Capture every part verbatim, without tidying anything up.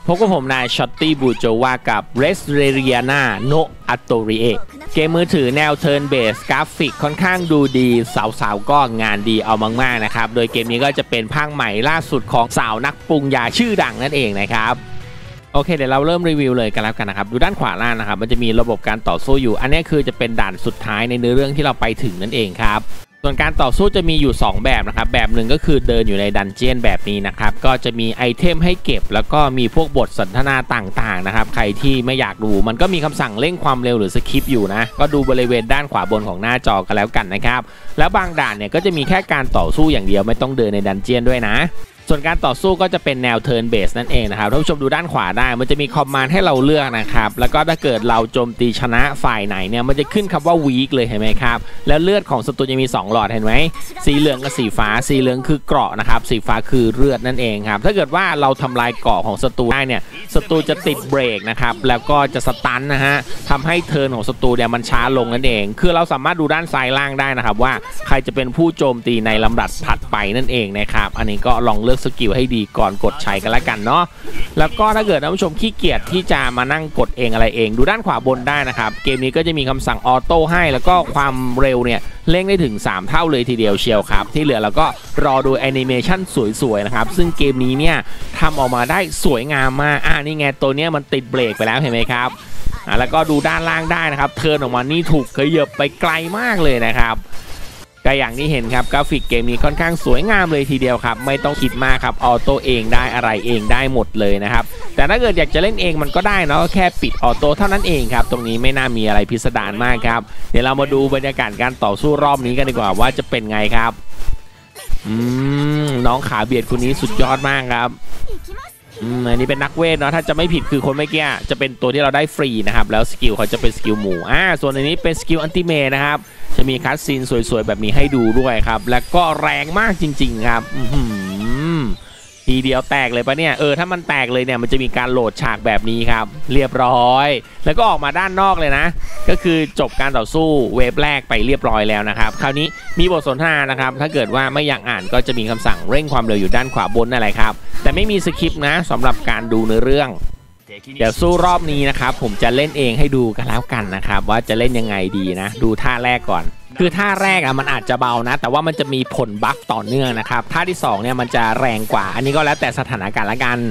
พบกับผมนายช็อตตี้บูโจวากับเรสเรเรียนาโนอัตโตริเอเกมมือถือแนวเทิร์นเบสกราฟิกค่อนข้างดูดีสาวๆก็งานดีเอามากๆนะครับโดยเกมนี้ก็จะเป็นภาคใหม่ล่าสุดของสาวนักปรุงยาชื่อดังนั่นเองนะครับโอเคเดี๋ยวเราเริ่มรีวิวเลยกันแล้วกันนะครับดูด้านขวาล่างนะครับมันจะมีระบบการต่อสู้อยู่อันนี้คือจะเป็นด่านสุดท้ายในเนื้อเรื่องที่เราไปถึงนั่นเองครับส่วนการต่อสู้จะมีอยู่สองแบบนะครับแบบหนึ่งก็คือเดินอยู่ในดันเจียนแบบนี้นะครับก็จะมีไอเทมให้เก็บแล้วก็มีพวกบทสนทนาต่างๆนะครับใครที่ไม่อยากดูมันก็มีคำสั่งเร่งความเร็วหรือสคิปอยู่นะก็ดูบริเวณด้านขวาบนของหน้าจอกันแล้วกันนะครับแล้วบางด่านเนี่ยก็จะมีแค่การต่อสู้อย่างเดียวไม่ต้องเดินในดันเจียนด้วยนะส่วนการต่อสู้ก็จะเป็นแนวเทิร์นเบสนั่นเองนะครับท่านผู้ชมดูด้านขวาได้มันจะมีคอมมานด์ให้เราเลือกนะครับแล้วก็ถ้าเกิดเราโจมตีชนะฝ่ายไหนเนี่ยมันจะขึ้นคำว่าวีคเลยเห็นไหมครับแล้วเลือดของศัตรูจะมีสองหลอดเห็นไหมสีเหลืองกับสีฟ้าสีเหลืองคือเกราะนะครับสีฟ้าคือเลือดนั่นเองครับถ้าเกิดว่าเราทำลายเกราะของศัตรูได้เนี่ยศัตรูจะติดเบรกนะครับแล้วก็จะสตันนะฮะทำให้เทิร์นของศัตรูเนี่ยมันช้าลงนั่นเองคือเราสามารถดูด้านซ้ายล่างได้นะครับว่าใครจะเป็นผู้โจมตีในลำดับถัดไปนั่นเองนะครับอันนี้ก็ลองเลือกสกิลให้ดีก่อนกดใช้กันแล้วกันเนาะแล้วก็ถ้าเกิดท่านผู้ชมขี้เกียจที่จะมานั่งกดเองอะไรเองดูด้านขวาบนได้นะครับเกมนี้ก็จะมีคำสั่งออโต้ให้แล้วก็ความเร็วเนี่ยเร่งได้ถึงสามเท่าเลยทีเดียวเชียวครับที่เหลือเราก็รอดูแอนิเมชันสวยๆนะครับซึ่งเกมนี้เนี่ยทำออกมาได้สวยงามมากอ่านี่ไงตัวนี้มันติดเบรกไปแล้วเห็นไหมครับอ่าแล้วก็ดูด้านล่างได้นะครับเทิร์นออกมานี่ถูกขยับไปไกลมากเลยนะครับก็อย่างที่เห็นครับกราฟิกเกมนี้ค่อนข้างสวยงามเลยทีเดียวครับไม่ต้องคิดมากครับออโต้เองได้อะไรเองได้หมดเลยนะครับแต่ถ้าเกิดอยากจะเล่นเองมันก็ได้เนาะแค่ปิดออโต้เท่านั้นเองครับตรงนี้ไม่น่ามีอะไรพิสดารมากครับเดี๋ยวเรามาดูบรรยากาศการต่อสู้รอบนี้กันดีกว่าว่าจะเป็นไงครับอืมน้องขาเบียดคนนี้สุดยอดมากครับอืมอันนี้เป็นนักเวทเนาะถ้าจะไม่ผิดคือคนเมื่อกี้จะเป็นตัวที่เราได้ฟรีนะครับแล้วสกิลเขาจะเป็นสกิลหมู่อ่าส่วนอันนี้เป็นสกิลอันติเมทนะครับจะมีคัสซีนสวยๆแบบนี้ให้ดูด้วยครับและก็แรงมากจริงๆครับทีเดียวแตกเลยปะเนี่ยเออถ้ามันแตกเลยเนี่ยมันจะมีการโหลดฉากแบบนี้ครับเรียบร้อยแล้วก็ออกมาด้านนอกเลยนะก็คือจบการต่อสู้เวฟแรกไปเรียบร้อยแล้วนะครับคราวนี้มีบทสนทนานะครับถ้าเกิดว่าไม่อยากอ่านก็จะมีคำสั่งเร่งความเร็วอยู่ด้านขวาบนนั่นแหละครับแต่ไม่มีสคริปต์นะสำหรับการดูเนื้อเรื่องเดี๋ยวสู้รอบนี้นะครับผมจะเล่นเองให้ดูกันแล้วกันนะครับว่าจะเล่นยังไงดีนะดูท่าแรกก่อนคือท่าแรกอ่ะมันอาจจะเบานะแต่ว่ามันจะมีผลบัฟต่อเนื่องนะครับท่าที่สองเนี่ยมันจะแรงกว่าอันนี้ก็แล้วแต่สถานการณ์ละกัน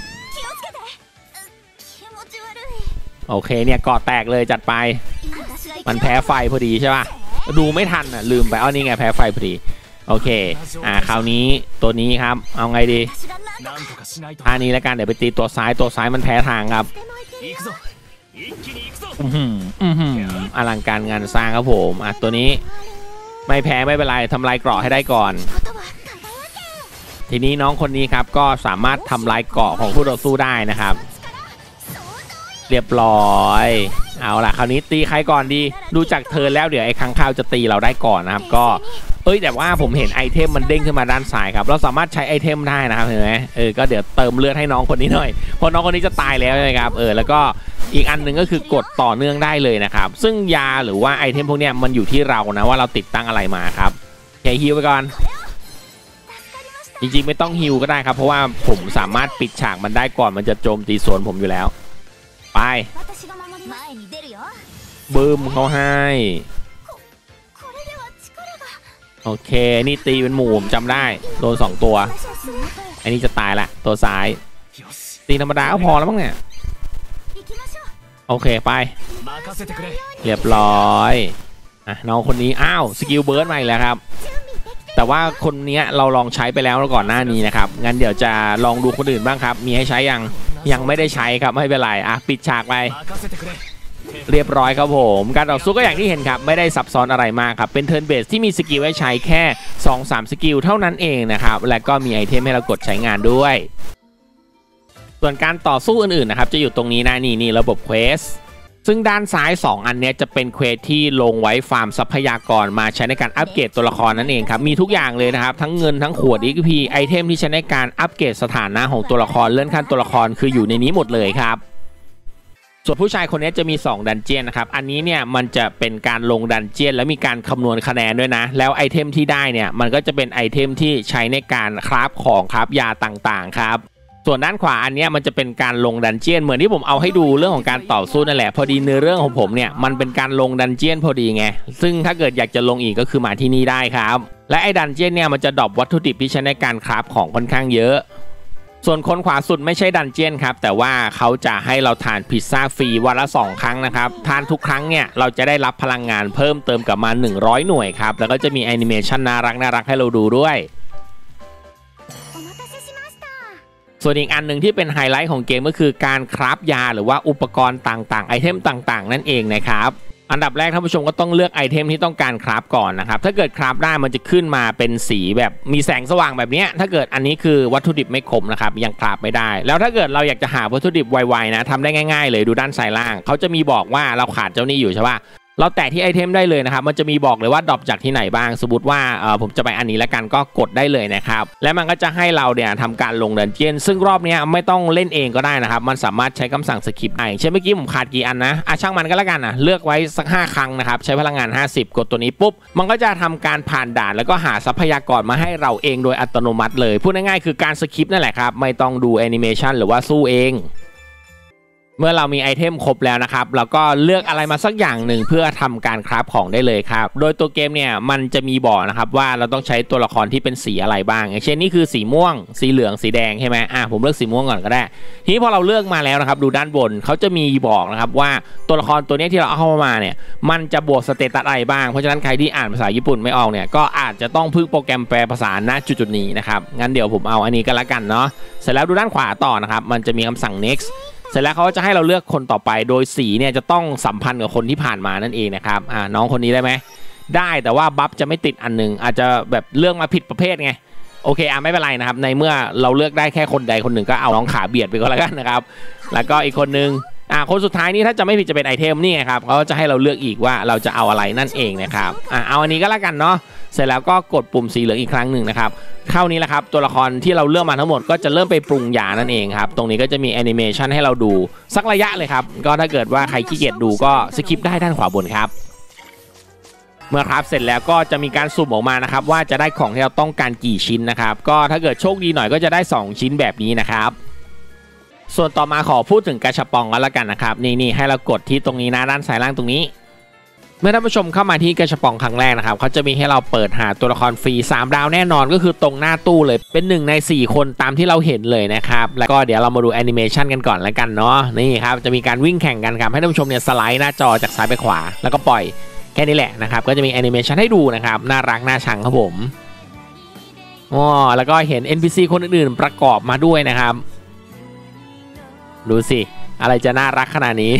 โอเคเนี่ยเกาะแตกเลยจัดไปมันแพ้ไฟพอดีใช่ป่ะดูไม่ทันอ่ะลืมไปเอานี่ไงแพ้ไฟพอดีโอเคอ่าคราวนี้ตัวนี้ครับเอาไงดีท่านี้แล้วกันเดี๋ยวไปตีตัวซ้ายตัวซ้ายมันแพ้ทางครับอือหืออือหืออลังการงานสร้างครับผมอ่ะตัวนี้ไม่แพ้ไม่เป็นไรทำลายเกราะให้ได้ก่อนทีนี้น้องคนนี้ครับก็สามารถทำลายเกราะของผู้ต่อสู้ได้นะครับเรียบร้อยเอาล่ะคราวนี้ตีใครก่อนดีดูจากเธอแล้วเดี๋ยวไอ้ค้างคาวจะตีเราได้ก่อนนะครับก็เอ้ยแต่ว่าผมเห็นไอเทมมันเด้งขึ้นมาด้านซ้ายครับเราสามารถใช้ไอเทมได้นะครับเห็นไหมเออก็เดี๋ยวเติมเลือดให้น้องคนนี้หน่อยเพราะน้องคนนี้จะตายแล้วใช่ไหมครับเออแล้วก็อีกอันหนึ่งก็คือกดต่อเนื่องได้เลยนะครับซึ่งยาหรือว่าไอเทมพวกนี้มันอยู่ที่เรานะว่าเราติดตั้งอะไรมาครับแค่ฮิวไปก่อนจริงๆไม่ต้องฮิวก็ได้ครับเพราะว่าผมสามารถปิดฉากมันได้ก่อนมันจะโจมตีสวนผมอยู่แล้วไปบึ้มเขาให้โอเคนี่ตีเป็นหมู่ผมจำได้โดนสองตัวอันนี้จะตายละตัวซ้ายตีธรรมดาก็พอแล้วมั้งเนี่ยโอเคไปเรียบร้อยอ่ะน้องคนนี้อ้าวสกิลเบิร์ดมาอีกแล้วครับแต่ว่าคนนี้เราลองใช้ไปแล้วก่อนหน้านี้นะครับงั้นเดี๋ยวจะลองดูคนอื่นบ้างครับมีให้ใช้ยังยังไม่ได้ใช้ครับไม่เป็นไรอ่ะปิดฉากไปเรียบร้อยครับผมการต่อสู้ก็อย่างที่เห็นครับไม่ได้ซับซ้อนอะไรมากครับเป็นเทิร์นเบสที่มีสกิลให้ใช้แค่ สองถึงสาม สกิลเท่านั้นเองนะครับและก็มีไอเทมให้เรากดใช้งานด้วยส่วนการต่อสู้อื่นๆนะครับจะอยู่ตรงนี้นะนี่นี่ระบบเควสซึ่งด้านซ้ายสองอันนี้จะเป็นเควสที่ลงไว้ฟาร์มทรัพยากรมาใช้ในการอัปเกรดตัวละครนั่นเองครับมีทุกอย่างเลยนะครับทั้งเงินทั้งขวด อี พี ไอเทมที่ใช้ในการอัปเกรดสถานะของตัวละครเลื่อนขั้นตัวละครคืออยู่ในนี้หมดเลยครับส่วนผู้ชายคนนี้จะมีสองดันเจียนนะครับอันนี้เนี่ยมันจะเป็นการลงดันเจียนแล้วมีการคำนวณคะแนนด้วยนะแล้วไอเทมที่ได้เนี่ยมันก็จะเป็นไอเทมที่ใช้ในการคราฟของคราฟยาต่างๆครับสส่วนด้านขวาอันนี้มันจะเป็นการลงดันเจียนเหมือนที่ผมเอาให้ดูเรื่องของการต่อสู้นั่นแหละพอดีเนื้อเรื่องของผมเนี่ยมันเป็นการลงดันเจียนพอดีไงซึ่งถ้าเกิดอยากจะลงอีกก็คือมาที่นี่ได้ครับและไอ้ดันเจียนเนี่ยมันจะดรอปวัตถุดิบที่ใช้ในการคราฟของค่อนข้างเยอะส่วนคนขวาสุดไม่ใช่ดันเจียนครับแต่ว่าเขาจะให้เราทานพิซซ่าฟรีวันละสองครั้งนะครับทานทุกครั้งเนี่ยเราจะได้รับพลังงานเพิ่มเติมกลับมาหนึ่งร้อยหน่วยครับแล้วก็จะมีแอนิเมชันน่ารักน่ารักให้เราดูด้วยส่วนอีกอันหนึ่งที่เป็นไฮไลท์ของเกมก็คือการคราฟยาหรือว่าอุปกรณ์ต่างๆไอเทมต่างๆนั่นเองนะครับอันดับแรกท่านผู้ชมก็ต้องเลือกไอเทมที่ต้องการคราฟก่อนนะครับถ้าเกิดคราฟได้มันจะขึ้นมาเป็นสีแบบมีแสงสว่างแบบนี้ถ้าเกิดอันนี้คือวัตถุดิบไม่ครบนะครับยังคราฟไม่ได้แล้วถ้าเกิดเราอยากจะหาวัตถุดิบไวๆนะทำได้ง่ายๆเลยดูด้านซ้ายล่างเขาจะมีบอกว่าเราขาดเจ้านี้อยู่ใช่ปะเราแตะที่ไอเทมได้เลยนะครับมันจะมีบอกเลยว่าดรอปจากที่ไหนบ้างสมมติว่าเออผมจะไปอันนี้แล้วกันก็กดได้เลยนะครับและมันก็จะให้เราเนี่ยทำการลงดันเจียนซึ่งรอบนี้ไม่ต้องเล่นเองก็ได้นะครับมันสามารถใช้คำสั่งสคิปได้เช่นเมื่อกี้ผมขาดกี่อันนะอ่ะช่างมันก็แล้วกันนะเลือกไว้สักห้าครั้งนะครับใช้พลังงานห้าสิบกดตัวนี้ปุ๊บมันก็จะทำการผ่านด่านแล้วก็หาทรัพยากรมาให้เราเองโดยอัตโนมัติเลยพูดง่ายๆคือการสคิปนั่นแหละครับไม่ต้องดูแอนิเมชันหรือว่าสู้เองเมื่อเรามีไอเทมครบแล้วนะครับเราก็เลือกอะไรมาสักอย่างหนึ่งเพื่อทำการคราฟของได้เลยครับโดยตัวเกมเนี่ยมันจะมีบอกนะครับว่าเราต้องใช้ตัวละครที่เป็นสีอะไรบ้างอย่างเช่นนี่คือสีม่วงสีเหลืองสีแดงใช่ไหมอ่ะผมเลือกสีม่วงก่อนก็ได้ทีนี้พอเราเลือกมาแล้วนะครับดูด้านบนเขาจะมีบอกนะครับว่าตัวละครตัวนี้ที่เราเอาเข้ามาเนี่ยมันจะบวกสเตตัสอะไรบ้างเพราะฉะนั้นใครที่อ่านภาษาญี่ปุ่นไม่ออกเนี่ยก็อาจจะต้องพึ่งโปรแกรมแปลภาษาณจุดๆนี้นะครับงั้นเดี๋ยวผมเอาอันนี้ก็แล้วกันเนาะเสร็จแล้วดูด้านขวาต่อนะครับมันจะมีคำสั่ง nextเสร็จแล้วเขาจะให้เราเลือกคนต่อไปโดยสีเนี่ยจะต้องสัมพันธ์กับคนที่ผ่านมานั่นเองนะครับอ่าน้องคนนี้ได้ไหมได้แต่ว่าบัฟจะไม่ติดอันนึงอาจจะแบบเลือกมาผิดประเภทไงโอเคอ่ะไม่เป็นไรนะครับในเมื่อเราเลือกได้แค่คนใดคนหนึ่งก็เอาน้องขาเบียดไปก็แล้วกันนะครับแล้วก็อีกคนนึงอ่าคนสุดท้ายนี่ถ้าจะไม่ผิดจะเป็นไอเทมนี่ครับเขาจะให้เราเลือกอีกว่าเราจะเอาอะไรนั่นเองนะครับอ่าเอาอันนี้ก็แล้วกันเนาะเสร็จแล้วก็กดปุ่มสีเหลืองอีกครั้งหนึ่งนะครับเท่านี้แหละครับตัวละครที่เราเลือกมาทั้งหมดก็จะเริ่มไปปรุงยานั่นเองครับตรงนี้ก็จะมีแอนิเมชันให้เราดูสักระยะเลยครับก็ถ้าเกิดว่าใครขี้เกียจดูก็สคิปได้ด้านขวาบนครับเมื่อครับเสร็จแล้วก็จะมีการสุ่มออกมานะครับว่าจะได้ของที่เราต้องการกี่ชิ้นนะครับก็ถ้าเกิดโชคดีหน่อยก็จะได้สองชิ้นแบบนี้นะครับส่วนต่อมาขอพูดถึงกระชับปองกันแล้วกันนะครับนี่นี่ให้เรากดที่ตรงนี้นะด้านซ้ายล่างตรงนี้เมื่อท่านผู้ชมเข้ามาที่กระชับปองครั้งแรกนะครับเขาจะมีให้เราเปิดหาตัวละครฟรีสามดาวแน่นอนก็คือตรงหน้าตู้เลยเป็นหนึ่งในสี่คนตามที่เราเห็นเลยนะครับแล้วก็เดี๋ยวเรามาดูแอนิเมชันกันก่อนแล้วกันเนาะนี่ครับจะมีการวิ่งแข่งกันครับให้ท่านผู้ชมเนี่ยสไลด์หน้าจอจากซ้ายไปขวาแล้วก็ปล่อยแค่นี้แหละนะครับก็จะมีแอนิเมชันให้ดูนะครับน่ารักน่าชังครับผมอ๋อแล้วก็เห็น เอ็น พี ซี คนอื่นๆประกอบมาด้วยนะครับดูสิอะไรจะน่ารักขนาดนี้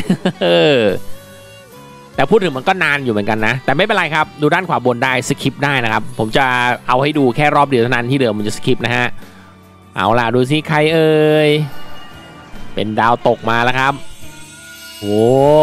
แต่พูดถึงมันก็นานอยู่เหมือนกันนะแต่ไม่เป็นไรครับดูด้านขวาบนได้สคิปได้นะครับผมจะเอาให้ดูแค่รอบเดียวเท่านั้นที่เดิมมันจะสคิปนะฮะเอาล่ะดูสิใครเอ่ยเป็นดาวตกมาแล้วครับโอ้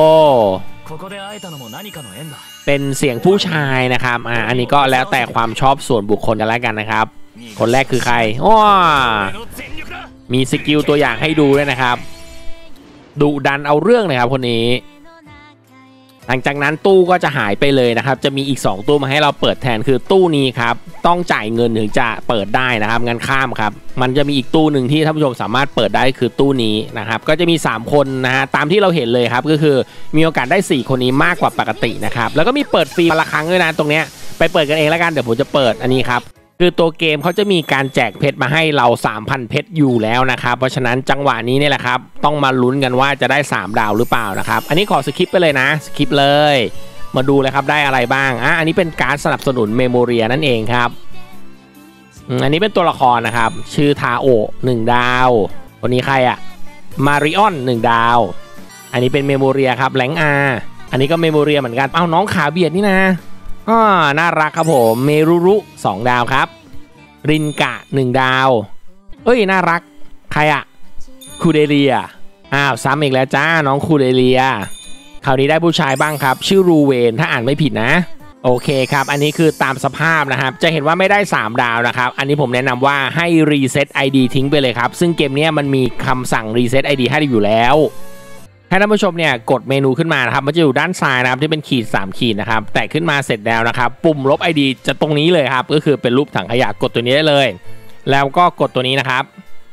เป็นเสียงผู้ชายนะครับอ่าอันนี้ก็แล้วแต่ความชอบส่วนบุคคลกันแล้วกันนะครับคนแรกคือใครโอ้มีสกิลตัวอย่างให้ดูด้วยนะครับดุดันเอาเรื่องเลยครับคนนี้หลังจากนั้นตู้ก็จะหายไปเลยนะครับจะมีอีกสองตู้มาให้เราเปิดแทนคือตู้นี้ครับต้องจ่ายเงินถึงจะเปิดได้นะครับงั้นข้ามครับมันจะมีอีกตู้หนึ่งที่ท่านผู้ชมสามารถเปิดได้คือตู้นี้นะครับก็จะมีสามคนนะฮะตามที่เราเห็นเลยครับก็คือมีโอกาสได้สี่คนนี้มากกว่าปกตินะครับแล้วก็มีเปิดฟรีละครั้งด้วยนะตรงเนี้ยไปเปิดกันเองแล้วกันเดี๋ยวผมจะเปิดอันนี้ครับคือตัวเกมเขาจะมีการแจกเพชรมาให้เรา สามพัน เพชรอยู่แล้วนะครับเพราะฉะนั้นจังหวะนี้เนี่ยแหละครับต้องมาลุ้นกันว่าจะได้สามดาวหรือเปล่านะครับอันนี้ขอสคิปไปเลยนะสคิปเลยมาดูเลยครับได้อะไรบ้างอ่ะอันนี้เป็นการสนับสนุนเมโมเรียนั่นเองครับอันนี้เป็นตัวละครนะครับชื่อทาโอะหนึ่งดาวคนนี้ใครอะมาริออนหนึ่งดาวอันนี้เป็นเมโมเรียครับแหลงอาอันนี้ก็เมโมเรียเหมือนกันเอ้าน้องขาเบียดนี่นะอ๋อน่ารักครับผมเมรุรุสองดาวครับรินกะหนึ่งดาวเอ้ยน่ารักใครอะคูเดเลียอ้าวซ้ำอีกแล้วจ้าน้องคูเดเลียคราวนี้ได้ผู้ชายบ้างครับชื่อรูเวนถ้าอ่านไม่ผิดนะโอเคครับอันนี้คือตามสภาพนะครับจะเห็นว่าไม่ได้สามดาวนะครับอันนี้ผมแนะนำว่าให้รีเซ็ต ไอ ดี ทิ้งไปเลยครับซึ่งเกมนี้มันมีคำสั่งรีเซ็ต ไอ ดี ให้อยู่แล้วให้ท่านผู้ชมเนี่ยกดเมนูขึ้นมานะครับมันจะอยู่ด้านซ้ายนะครับที่เป็นขีดสามขีดนะครับแตะขึ้นมาเสร็จแล้วนะครับปุ่มลบ ไอ ดี จะตรงนี้เลยครับก็คือเป็นรูปถังขยะกดตัวนี้ได้เลยแล้วก็กดตัวนี้นะครับ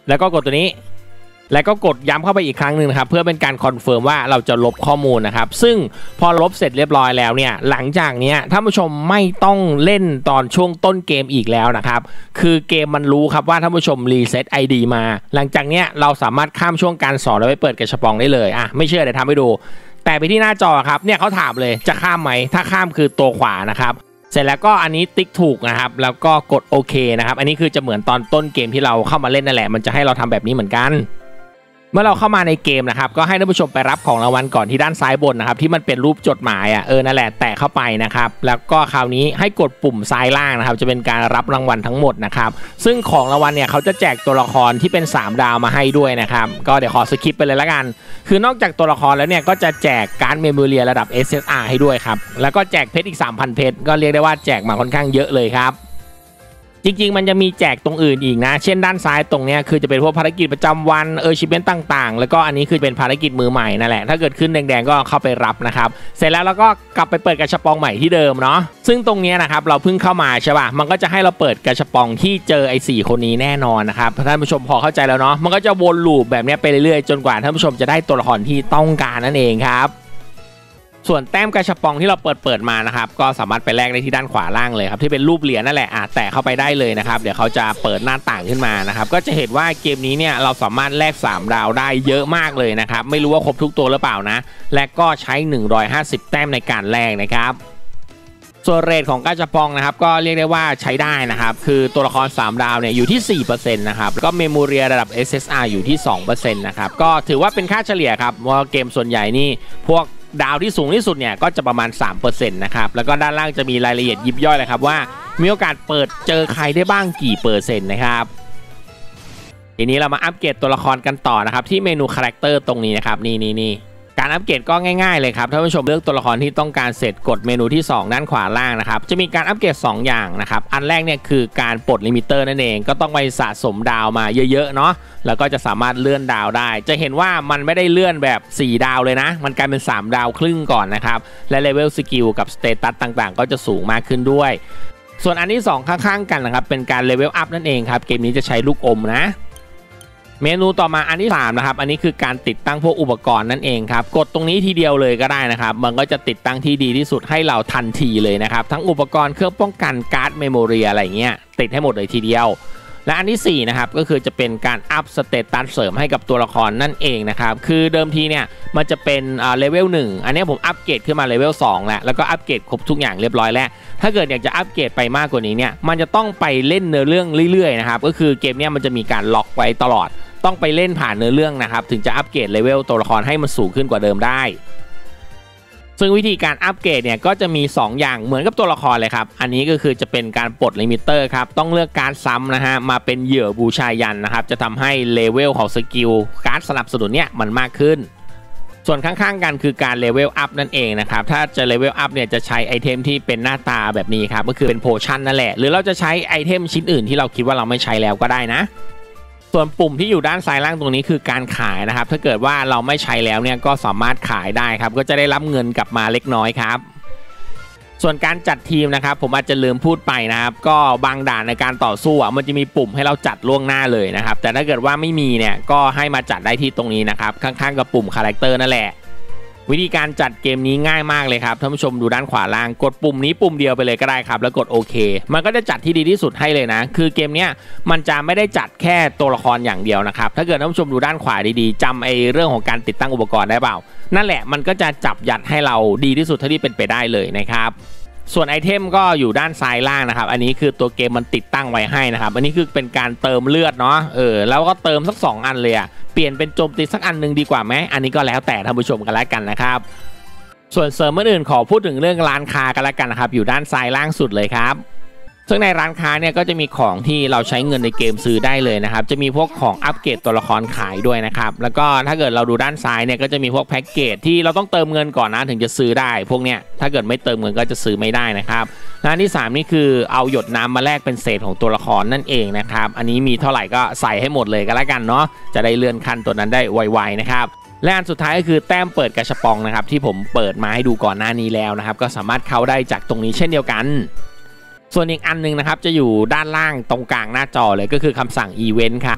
แล้วก็กดตัวนี้แล้วก็กดย้ำเข้าไปอีกครั้งหนึ่งนะครับเพื่อเป็นการคอนเฟิร์มว่าเราจะลบข้อมูลนะครับซึ่งพอลบเสร็จเรียบร้อยแล้วเนี่ยหลังจากนี้ท่านผู้ชมไม่ต้องเล่นตอนช่วงต้นเกมอีกแล้วนะครับคือเกมมันรู้ครับว่าท่านผู้ชมรีเซ็ต ไอ ดี มาหลังจากนี้เราสามารถข้ามช่วงการสอนแล้วไปเปิดกระชับปองได้เลยอ่ะไม่เชื่อเดี๋ยวทำให้ดูแต่ไปที่หน้าจอครับเนี่ยเขาถามเลยจะข้ามไหมถ้าข้ามคือตัวขวานะครับเสร็จแล้วก็อันนี้ติ๊กถูกนะครับแล้วก็กดโอเคนะครับอันนี้คือจะเหมือนตอนต้นเกมที่เราเข้ามาเล่นนั่นแหละมันจะให้เราทำแบบนี้เหมือนกันเมื่อเราเข้ามาในเกมนะครับก็ให้ท่านผู้ชมไปรับของรางวัลก่อนที่ด้านซ้ายบนนะครับที่มันเป็นรูปจดหมายอ่ะเออนั่นแหละแตะเข้าไปนะครับแล้วก็คราวนี้ให้กดปุ่มซ้ายล่างนะครับจะเป็นการรับรางวัลทั้งหมดนะครับซึ่งของรางวัลเนี่ยเขาจะแจกตัวละครที่เป็นสามดาวมาให้ด้วยนะครับก็เดี๋ยวขอสคิปไปเลยละกันคือนอกจากตัวละครแล้วเนี่ยก็จะแจกการ์ดเมมโมเรียระดับ เอส เอส อาร์ ให้ด้วยครับแล้วก็แจกเพชรอีก สามพัน เพชรก็เรียกได้ว่าแจกมาค่อนข้างเยอะเลยครับจริงๆมันจะมีแจกตรงอื่นอีกนะเช่นด้านซ้ายตรงนี้คือจะเป็นพวกภารกิจประจำวันเออชิปเมนต์ต่างๆแล้วก็อันนี้คือเป็นภารกิจมือใหม่นั่นแหละถ้าเกิดขึ้นแดงๆก็เข้าไปรับนะครับเสร็จแล้วเราก็กลับไปเปิดกระชับปองใหม่ที่เดิมเนาะซึ่งตรงนี้นะครับเราเพิ่งเข้ามาใช่ป่ะมันก็จะให้เราเปิดกระชับปองที่เจอไอ้สี่คนนี้แน่นอนนะครับท่านผู้ชมพอเข้าใจแล้วเนาะมันก็จะวนลูปแบบนี้ไปเรื่อยๆจนกว่าท่านผู้ชมจะได้ตัวละครที่ต้องการนั่นเองครับส่วนแต้มกระชับปองที่เราเปิดเปิดมานะครับก็สามารถไปแลกได้ที่ด้านขวาล่างเลยครับที่เป็นรูปเหรียญนั่นแหละอ่ะแตะเข้าไปได้เลยนะครับเดี๋ยวเขาจะเปิดหน้าต่างขึ้นมานะครับก็จะเห็นว่าเกมนี้เนี่ยเราสามารถแลกสามดาวได้เยอะมากเลยนะครับไม่รู้ว่าครบทุกตัวหรือเปล่านะและก็ใช้หนึ่งร้อยห้าสิบแต้มในการแลกนะครับส่วนเรทของกระชับปองนะครับก็เรียกได้ว่าใช้ได้นะครับคือตัวละครสามดาวเนี่ยอยู่ที่ สี่เปอร์เซ็นต์ นะครับก็เมมโมเรียระดับ เอส เอส อาร์ อยู่ที่ สองเปอร์เซ็นต์ นะครับก็ถือว่าเป็นค่าเฉลี่ยครับว่าเกมส่วนใหญ่นี่พวกดาวที่สูงที่สุดเนี่ยก็จะประมาณ สามเปอร์เซ็นต์ นะครับแล้วก็ด้านล่างจะมีรายละเอียดยิบย่อยเลยครับว่ามีโอกาสเปิดเจอใครได้บ้างกี่เปอร์เซ็นต์นะครับทีนี้เรามาอัปเกรดตัวละครกันต่อนะครับที่เมนูคาแรคเตอร์ตรงนี้นะครับนี่นี่นี่การอัปเกรดก็ง่ายๆเลยครับท่านผู้ชมเลือกตัวละครที่ต้องการเสร็จกดเมนูที่สองด้านขวาล่างนะครับจะมีการอัปเกรดสองอย่างนะครับอันแรกเนี่ยคือการปลดลิมิเตอร์นั่นเองก็ต้องไปสะสมดาวมาเยอะๆเนาะแล้วก็จะสามารถเลื่อนดาวได้จะเห็นว่ามันไม่ได้เลื่อนแบบสี่ดาวเลยนะมันกลายเป็นสามดาวครึ่งก่อนนะครับและเลเวลสกิลกับสเตตัสต่างๆก็จะสูงมากขึ้นด้วยส่วนอันที่สองข้างๆกันนะครับเป็นการเลเวลอัพนั่นเองครับเกมนี้จะใช้ลูกอมนะเมนูต่อมาอันที่สามนะครับอันนี้คือการติดตั้งพวกอุปกรณ์นั่นเองครับกดตรงนี้ทีเดียวเลยก็ได้นะครับมันก็จะติดตั้งที่ดีที่สุดให้เราทันทีเลยนะครับทั้งอุปกรณ์เครื่องป้องกันการ์ดเมมโมเรียอะไรเงี้ยติดให้หมดเลยทีเดียวและอันที่สี่นะครับก็คือจะเป็นการอัพสเตตัสเสริมให้กับตัวละครนั่นเองนะครับคือเดิมทีเนี่ยมันจะเป็นอ่าเลเวลหนึ่งอันนี้ผมอัปเกรดขึ้นมาเลเวลสองแล้วแล้วก็อัปเกรดครบทุกอย่างเรียบร้อยแล้วถ้าเกิดอยากจะอัปเกรดไปมากกว่านี้เนี่ยมันจะต้องไปเล่นเนื้อเรื่องเรื่อยๆนะครับก็คือเกมเนี้ยมันจะมีการล็อกไว้ตลอดต้องไปเล่นผ่านเนื้อเรื่องนะครับถึงจะอัปเกรดเลเวลตัวละครให้มันสูงขึ้นกว่าเดิมได้ซึ่งวิธีการอัปเกรดเนี่ยก็จะมีสองอย่างเหมือนกับตัวละครเลยครับอันนี้ก็คือจะเป็นการปลดลิมิเตอร์ครับต้องเลือกการซ้ำนะฮะมาเป็นเหยื่อบูชายันนะครับจะทำให้เลเวลของสกิลการ์ดสนับสนุนเนี่ยมันมากขึ้นส่วนข้างๆกันคือการเลเวลอัพนั่นเองนะครับถ้าจะเลเวลอัพเนี่ยจะใช้ไอเทมที่เป็นหน้าตาแบบนี้ครับก็คือเป็นโพชั่นนั่นแหละหรือเราจะใช้ไอเทมชิ้นอื่นที่เราคิดว่าเราไม่ใช้แล้วก็ได้นะส่วนปุ่มที่อยู่ด้านซ้ายล่างตรงนี้คือการขายนะครับถ้าเกิดว่าเราไม่ใช้แล้วเนี่ยก็สามารถขายได้ครับก็จะได้รับเงินกลับมาเล็กน้อยครับส่วนการจัดทีมนะครับผมอาจจะลืมพูดไปนะครับก็บางด่านในการต่อสู้อ่ะมันจะมีปุ่มให้เราจัดล่วงหน้าเลยนะครับแต่ถ้าเกิดว่าไม่มีเนี่ยก็ให้มาจัดได้ที่ตรงนี้นะครับข้างๆกับปุ่มคาแรคเตอร์นั่นแหละวิธีการจัดเกมนี้ง่ายมากเลยครับท่านผู้ชมดูด้านขวาล่างกดปุ่มนี้ปุ่มเดียวไปเลยก็ได้ครับแล้วกดโอเคมันก็จะจัดที่ดีที่สุดให้เลยนะคือเกมเนี้ยมันจะไม่ได้จัดแค่ตัวละครอย่างเดียวนะครับถ้าเกิดท่านผู้ชมดูด้านขวาดีๆจำไอ้เรื่องของการติดตั้งอุปกรณ์ได้เปล่านั่นแหละมันก็จะจับยัดให้เราดีที่สุดเท่าที่เป็นไปได้เลยนะครับส่วนไอเทมก็อยู่ด้านซ้ายล่างนะครับอันนี้คือตัวเกมมันติดตั้งไว้ให้นะครับอันนี้คือเป็นการเติมเลือดเนาะเออแล้วก็เติมสักสองอันเลยอะเปลี่ยนเป็นโจมตีสักอันนึงดีกว่าไหมอันนี้ก็แล้วแต่ท่านผู้ชมกันแล้วกันนะครับส่วนเสริมอื่นขอพูดถึงเรื่องร้านค้ากันแล้วกันนะครับอยู่ด้านซ้ายล่างสุดเลยครับซึ่งในร้านค้าเนี่ยก็จะมีของที่เราใช้เงินในเกมซื้อได้เลยนะครับจะมีพวกของอัปเกรดตัวละครขายด้วยนะครับแล้วก็ถ้าเกิดเราดูด้านซ้ายเนี่ยก็จะมีพวกแพ็กเกจที่เราต้องเติมเงินก่อนนะถึงจะซื้อได้พวกเนี้ยถ้าเกิดไม่เติมเงินก็จะซื้อไม่ได้นะครับร้านที่สามนี่คือเอาหยดน้ำมาแลกเป็นเศษของตัวละครนั่นเองนะครับอันนี้มีเท่าไหร่ก็ใส่ให้หมดเลยก็แล้วกันเนาะจะได้เลื่อนขั้นตัวนั้นได้ไวๆนะครับและอันสุดท้ายก็คือแต้มเปิดกระชับปองนะครับที่ผมเปิดมาให้ดูก่อนหน้านี้แล้วนะครับก็สามารถเข้าได้จากตรงนี้เช่นเดียวกันส่วนอีกอันนึงนะครับจะอยู่ด้านล่างตรงกลางหน้าจอเลยก็คือคำสั่งอีเวนต์ครับ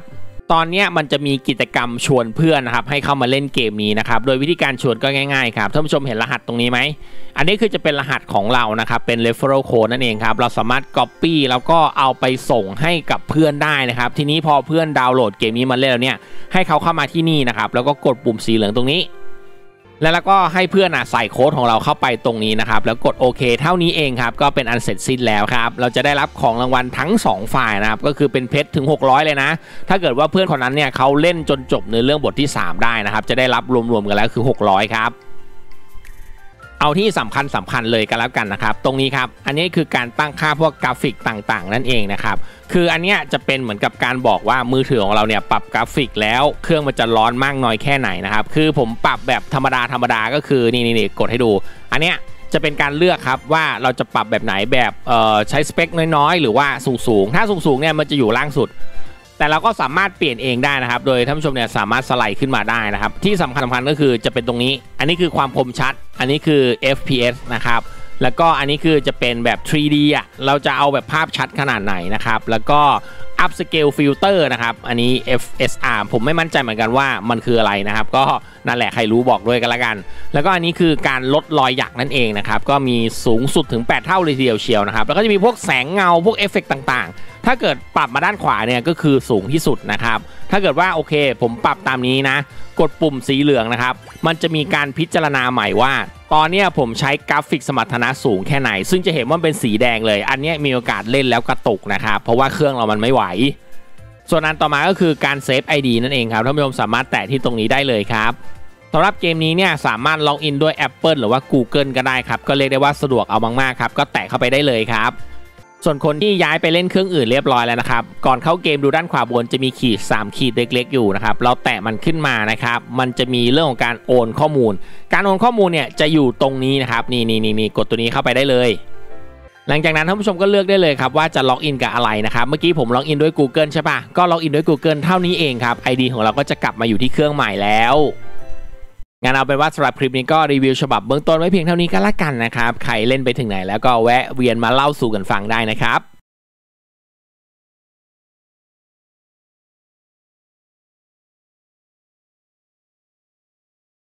ตอนนี้มันจะมีกิจกรรมชวนเพื่อนนะครับให้เข้ามาเล่นเกมนี้นะครับโดยวิธีการชวนก็ง่ายๆครับท่านผู้ชมเห็นรหัสตรงนี้ไหมอันนี้คือจะเป็นรหัสของเรานะครับเป็น referral code นั่นเองครับเราสามารถ copy แล้วก็เอาไปส่งให้กับเพื่อนได้นะครับทีนี้พอเพื่อนดาวน์โหลดเกมนี้มาเล่นแล้วเนี่ยให้เขาเข้ามาที่นี่นะครับแล้วก็กดปุ่มสีเหลืองตรงนี้แล้วก็ให้เพื่อนอ่ะใส่โค้ดของเราเข้าไปตรงนี้นะครับแล้วกดโอเคเท่านี้เองครับก็เป็นอันเสร็จสิ้นแล้วครับเราจะได้รับของรางวัลทั้งสองฝ่ายนะครับก็คือเป็นเพชรถึงหกร้อยเลยนะถ้าเกิดว่าเพื่อนคนนั้นเนี่ยเขาเล่นจนจบเนื้อเรื่องบทที่สามได้นะครับจะได้รับรวมๆกันแล้วคือหกร้อยครับเอาที่สำคัญสำคัญเลยกันแล้วกันนะครับตรงนี้ครับอันนี้คือการตั้งค่าพวกกราฟิกต่างๆนั่นเองนะครับคืออันนี้จะเป็นเหมือนกับการบอกว่ามือถือของเราเนี่ยปรับกราฟิกแล้วเครื่องมันจะร้อนมากน้อยแค่ไหนนะครับคือผมปรับแบบธรรมดาธรรมดาก็คือนี่นี่กดให้ดูอันเนี้ยจะเป็นการเลือกครับว่าเราจะปรับแบบไหนแบบเอ่อใช้สเปคน้อยๆหรือว่าสูงๆถ้าสูงๆเนี่ยมันจะอยู่ล่างสุดแต่เราก็สามารถเปลี่ยนเองได้นะครับโดยท่านผู้ชมเนี่ยสามารถสไลด์ขึ้นมาได้นะครับที่สำคัญสำคัญก็คือจะเป็นตรงนี้อันนี้คือความคมชัดอันนี้คือ เอฟ พี เอส นะครับแล้วก็อันนี้คือจะเป็นแบบ ทรีดี อ่ะเราจะเอาแบบภาพชัดขนาดไหนนะครับแล้วก็ Upscale Filter นะครับอันนี้ เอฟ เอส อาร์ ผมไม่มั่นใจเหมือนกันว่ามันคืออะไรนะครับก็นั่นแหละใครรู้บอกด้วยกันละกันแล้วก็อันนี้คือการลดรอยหยักนั่นเองนะครับก็มีสูงสุดถึงแปดเท่าเลยทีเดียวเชียวนะครับแล้วก็จะมีพวกแสงเงาพวกเอฟเฟกต์ต่างๆถ้าเกิดปรับมาด้านขวาเนี่ยก็คือสูงที่สุดนะครับถ้าเกิดว่าโอเคผมปรับตามนี้นะกดปุ่มสีเหลืองนะครับมันจะมีการพิจารณาใหม่ว่าตอนนี้ผมใช้กราฟิกสมรรถนะสูงแค่ไหนซึ่งจะเห็นว่าเป็นสีแดงเลยอันนี้มีโอกาสเล่นแล้วกระตุกนะครับเพราะว่าเครื่องเรามันไม่ไหวส่วนอันต่อมาก็คือการเซฟ ไอ ดี นั่นเองครับท่านผู้ชมสามารถแตะที่ตรงนี้ได้เลยครับสำหรับเกมนี้เนี่ยสามารถล็อกอินด้วย Apple หรือว่า Google ก็ได้ครับก็เรียกได้ว่าสะดวกเอามากๆครับก็แตะเข้าไปได้เลยครับส่วนคนที่ย้ายไปเล่นเครื่องอื่นเรียบร้อยแล้วนะครับก่อนเข้าเกมดูด้านขวาบนจะมีขีดสามขีดเล็กๆอยู่นะครับเราแตะมันขึ้นมานะครับมันจะมีเรื่องของการโอนข้อมูลการโอนข้อมูลเนี่ยจะอยู่ตรงนี้นะครับนี่นี่นี่กดตัวนี้เข้าไปได้เลยหลังจากนั้นท่านผู้ชมก็เลือกได้เลยครับว่าจะล็อกอินกับอะไรนะครับเมื่อกี้ผมล็อกอินด้วย Google ใช่ปะก็ล็อกอินด้วย Google เท่านี้เองครับ ไอ ดี ของเราก็จะกลับมาอยู่ที่เครื่องใหม่แล้วงั้นเอาเป็นว่าสำหรับคลิปนี้ก็รีวิวฉบับเบื้องต้นไว้เพียงเท่านี้ก็แล้วกันนะครับใครเล่นไปถึงไหนแล้วก็แวะเวียนมาเล่าสู่กันฟังได้นะครับ